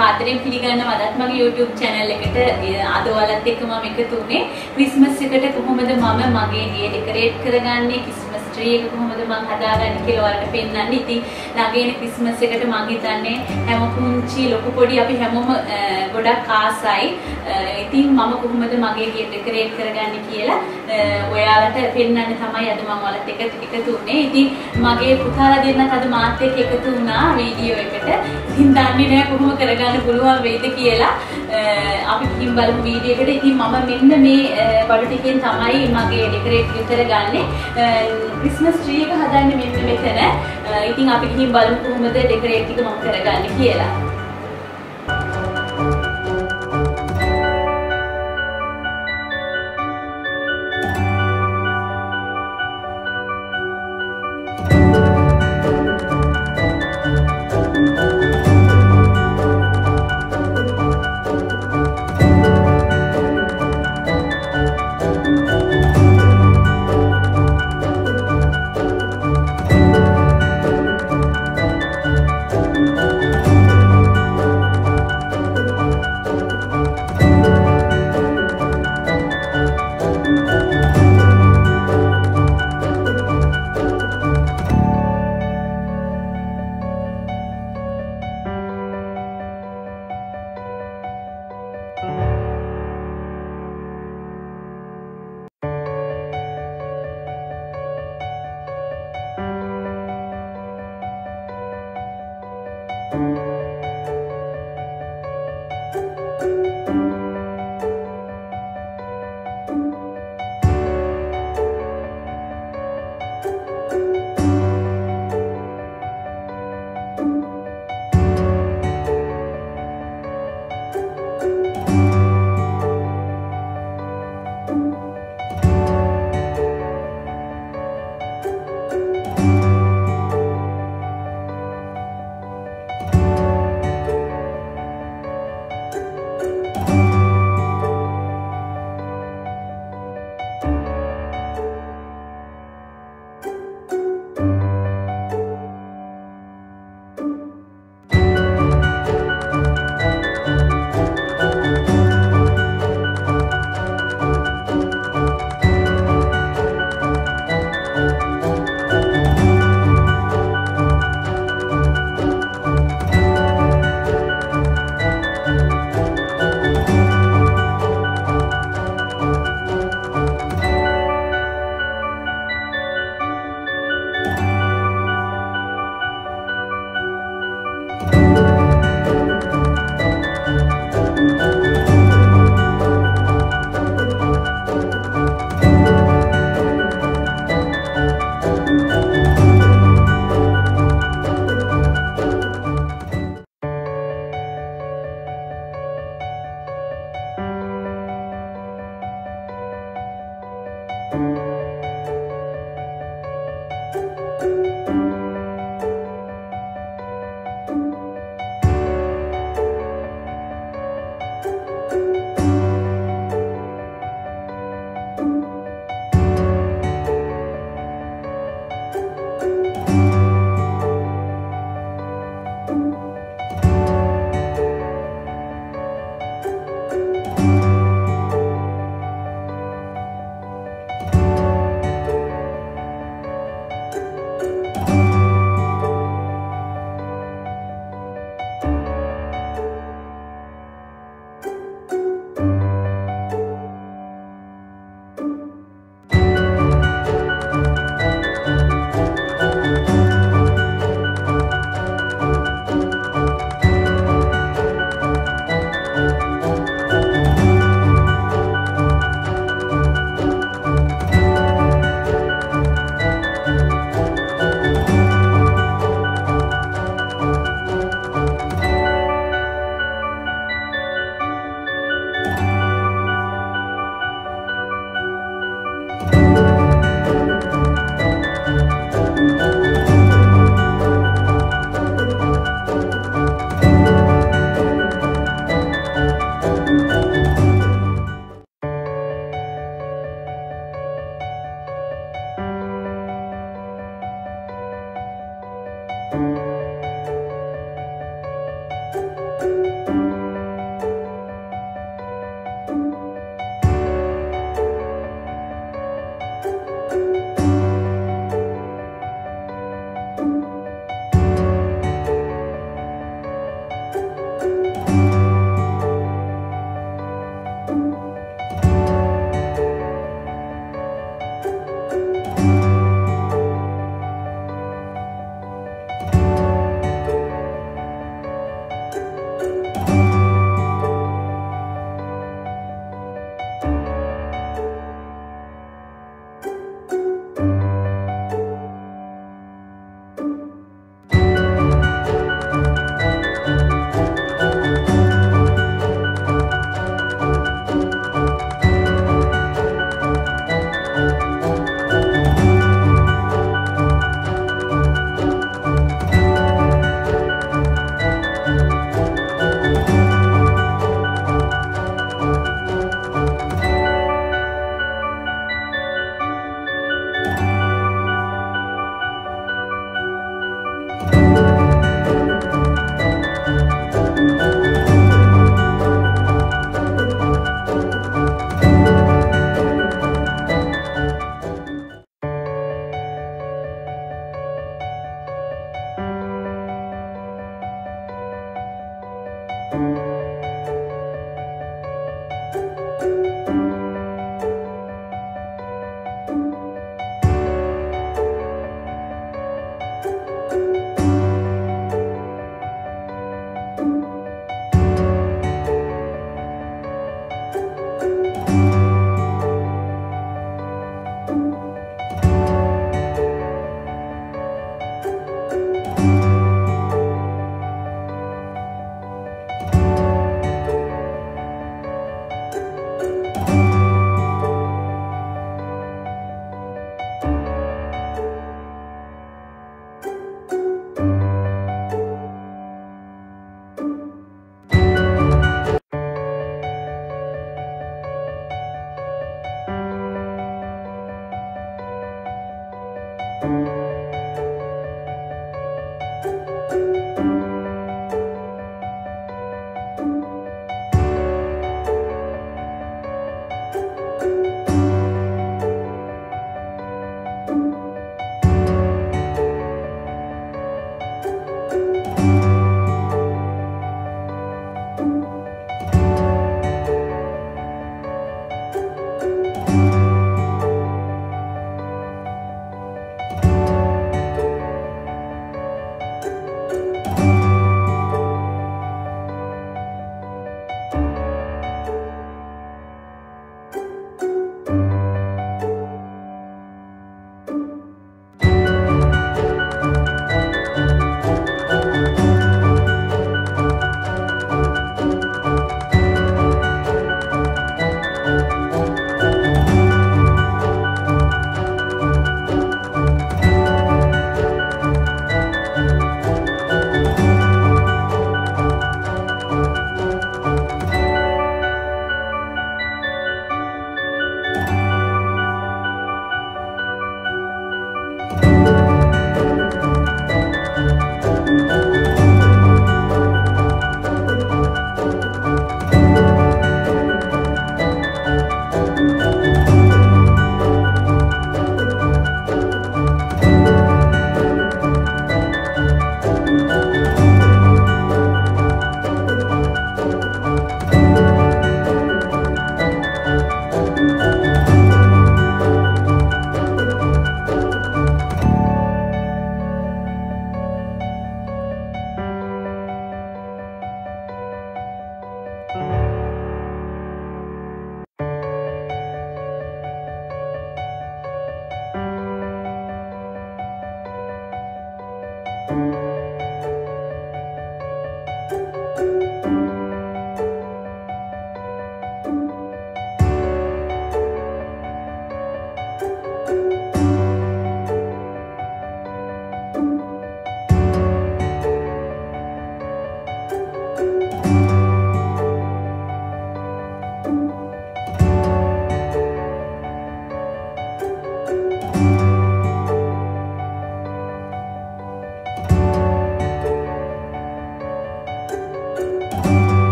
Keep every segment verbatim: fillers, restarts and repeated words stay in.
කාතරෙන් පිළිගන්නවා අදත් මගේ YouTube channel එකට අද ඔයාලත් එක්ක මම එකතු වුණේ ක්‍රිස්මස් එකට කොහොමද මම මගේ ගේ ඩෙකොරේට් කරගන්නේ ක්‍රිස්මස් tree එක කොහොමද මම හදාගන්නේ කියලා ඔයාලට පෙන්නන්න. ඉතින් ළඟේන ක්‍රිස්මස් එකට මම හිතන්නේ හැම පුංචි ලොකු පොඩි අපි හැමෝම ගොඩක් ආසයි. ඉතින් මම කොහොමද මගේ ගේ ඩෙකොරේට් කරගන්නේ කියලා ඔයාලට පෙන්නන්න තමයි අද මම ඔයාලත් එක්ක එකතු වුණේ. ඉතින් මගේ පුතාලා දෙන්නත් අද මාත් එක්ක එකතු වුණා වීඩියෝ එකට. ඉතින් දන්නේ නැහැ කොහොම කරගන්න පුළුවන් වෙයිද කියලා. අපි ගිහින් බලමු වීඩියෝ එකට. ඉතින් මම මෙන්න මේ බඩු ටිකෙන් තමයි මගේ ඩෙකොරේට් කරගන්නේ. ක්‍රිස්මස් ට්‍රී එක හදන්නේ මෙන්න මෙතන. ඉතින් අපි ගිහින් බලමු කොහොමද ඩෙකොරේට් ටික මම කරගන්නේ කියලා.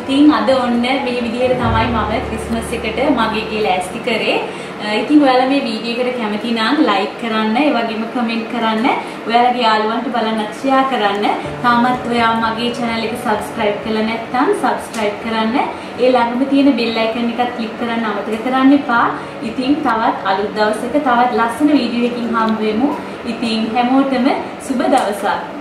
ඉතින් අද ඔන්න මේ විදිහට තමයි මම ක්‍රිස්මස් එකට මගේ ගේ ලෑස්ති කරේ. ඉතින් ඔයාලා මේ වීඩියෝ එකට කැමති නම් ලයික් කරන්න, ඒ වගේම කමෙන්ට් කරන්න, ඔයාලගේ යාළුවන්ට බලන්නත් ෂෙයා කරන්න. තාමත් ඔයා මගේ channel එක subscribe කරලා නැත්නම් subscribe කරන්න. ඒ ළඟම තියෙන bell icon එකත් click කරන්න අමතක කරන්න එපා. ඉතින් තවත් අලුත් දවසක තවත් ලස්සන වීඩියෝ එකකින් හම්බ වෙමු. ඉතින් හැමෝටම සුබ දවසක්.